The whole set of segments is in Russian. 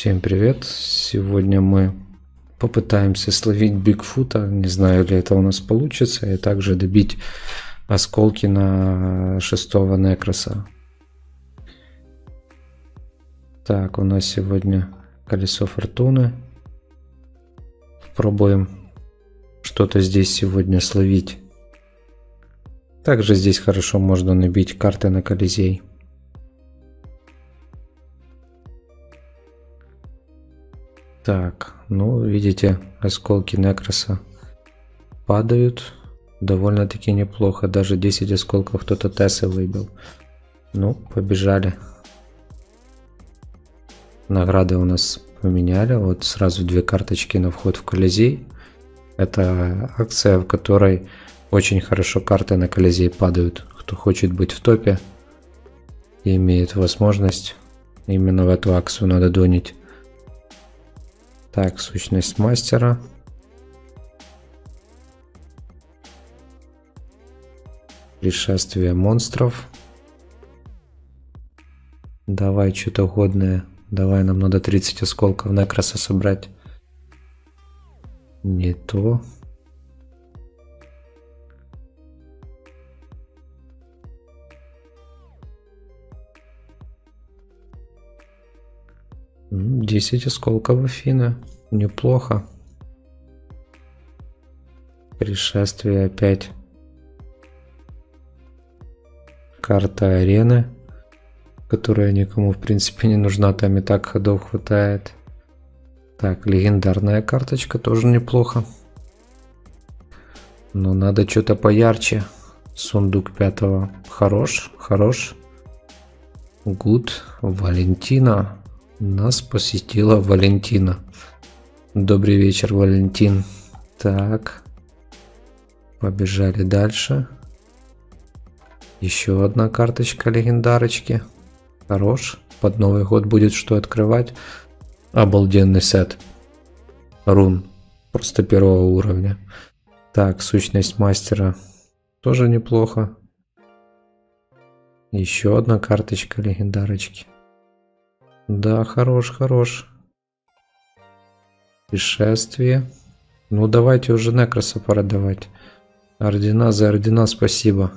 Всем привет! Сегодня мы попытаемся словить Бигфута. Не знаю, ли это у нас получится. И также добить осколки на 6-го Некроса. Так, у нас сегодня колесо фортуны. Пробуем что-то здесь сегодня словить. Также здесь хорошо можно набить карты на Колизей. Так, ну видите, осколки Некроса падают довольно-таки неплохо. Даже 10 осколков кто-то Тессы выбил. Ну, побежали. Награды у нас поменяли. Вот сразу 2 карточки на вход в Колизей. Это акция, в которой очень хорошо карты на Колизей падают. Кто хочет быть в топе и имеет возможность, именно в эту акцию надо донить. Так, сущность мастера. Пришествие монстров. Давай что-то годное. Давай, нам надо 30 осколков Некроса собрать. Не то. Ну, 10 осколков Афины. Неплохо. Пришествие опять. Карта арены, которая никому в принципе не нужна, там и так ходов хватает. Так, легендарная карточка тоже неплохо. Но надо что-то поярче. Сундук 5-го. Хорош, хорош. Гуд. Валентина. Нас посетила Валентина. Добрый вечер, Валентин. Так. Побежали дальше. Еще одна карточка легендарочки. Хорош. Под Новый год будет что открывать. Обалденный сет. Рун. Просто 1-го уровня. Так, сущность мастера. Тоже неплохо. Еще одна карточка легендарочки. Да, хорош, хорош. Пришествие. Ну, давайте уже Некроса пора давать. Ордена за ордена, спасибо.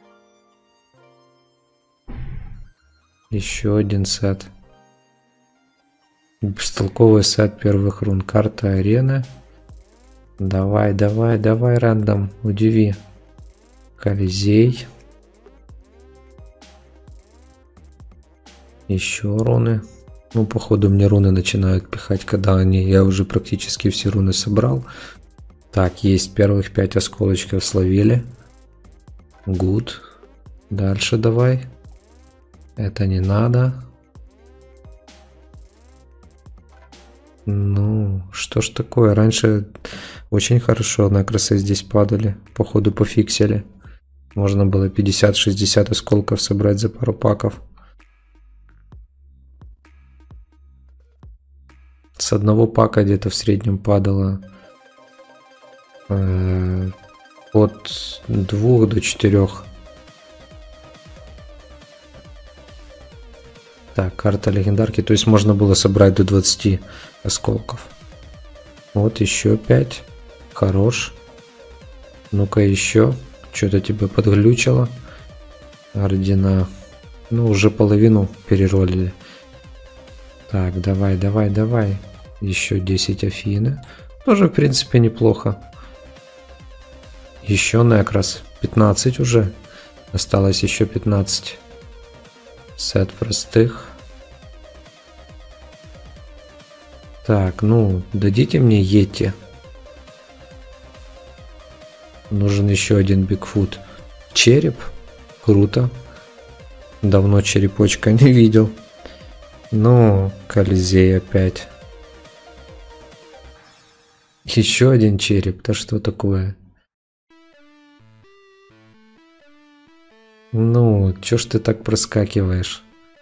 Еще один сет. Бестолковый сет первых рун. Карта арены. Давай, давай, давай, рандом. Удиви. Колизей. Еще руны. Ну, походу, мне руны начинают пихать, когда я уже практически все руны собрал. Так, есть первых 5 осколочков словили. Гуд. Дальше давай. Это не надо. Ну, что ж такое? Раньше очень хорошо Некросы здесь падали. Походу, пофиксили. Можно было 50-60 осколков собрать за пару паков. С одного пака где-то в среднем падало от 2 до 4. Так, карта легендарки. То есть можно было собрать до 20 осколков. Вот еще 5. Хорош. Ну-ка еще. Что-то тебе подглючило. Ордена. Ну, уже половину переролили. Так, давай, давай, давай. Еще 10 Афины. Тоже, в принципе, неплохо. Еще Некрос. 15 уже. Осталось еще 15. Сет простых. Так, ну, дадите мне Йети. Нужен еще один Бигфут. Череп. Круто. Давно черепочка не видел. Ну, Колизей опять. Еще один череп. Да что такое? Ну, чё ж ты так проскакиваешь?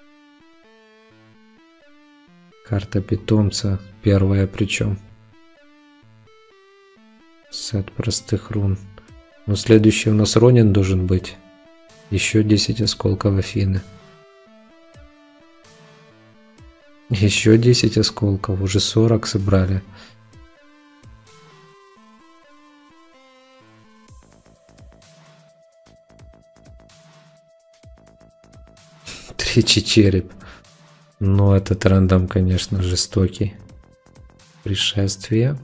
Карта питомца. 1-я причем. Сет простых рун. Ну, следующий у нас Ронин должен быть. Еще 10 осколков Афины. Еще 10 осколков, уже 40 собрали. Третий череп. Но этот рандом, конечно, жестокий. Пришествие.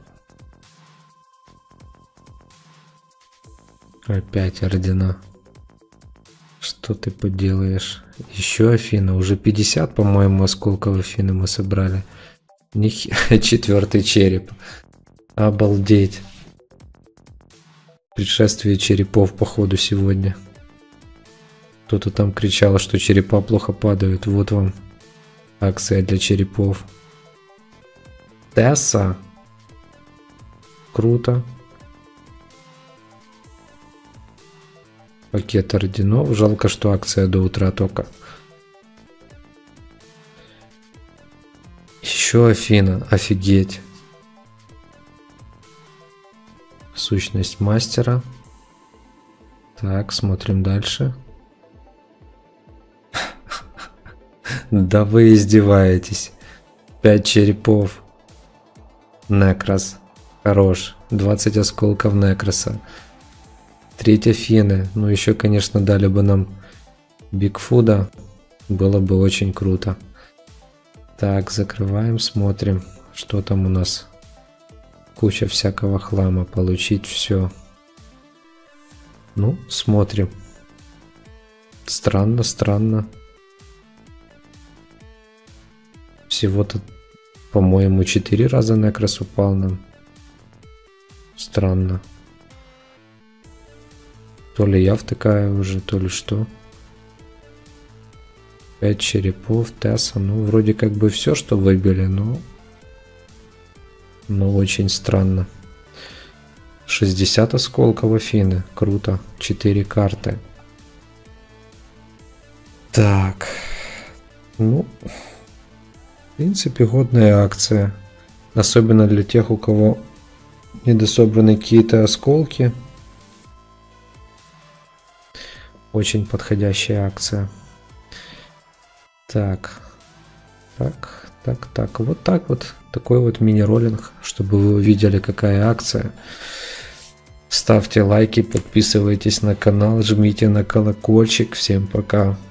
Опять ордена. Что ты поделаешь? Еще Афина. Уже 50, по-моему, осколков Афины мы собрали. Четвертый череп. Обалдеть. Пришествие черепов, походу, сегодня. Кто-то там кричал, что черепа плохо падают. Вот вам акция для черепов. Тесса. Круто. Пакет орденов. Жалко, что акция до утра только. Еще Афина. Офигеть. Сущность мастера. Так, смотрим дальше. Да вы издеваетесь. 5 черепов. Некрос. Хорош. 20 осколков Некроса. 3 Афины. Ну еще, конечно, дали бы нам Бигфуда. Было бы очень круто. Так, закрываем, смотрим, что там у нас. Куча всякого хлама. Получить все. Ну, смотрим. Странно, странно. Всего-то, по-моему, 4 раза Некрос упал нам. Странно. То ли я втыкаю уже, то ли что. 5 черепов, Тесса. Ну, вроде как бы все, что выбили, но очень странно. 60 осколков Афины. Круто. 4 карты. Так. Ну, в принципе, годная акция. Особенно для тех, у кого недособраны какие-то осколки. Очень подходящая акция. Так. Вот так вот. Такой вот мини-роллинг, чтобы вы увидели, какая акция. Ставьте лайки, подписывайтесь на канал, жмите на колокольчик. Всем пока.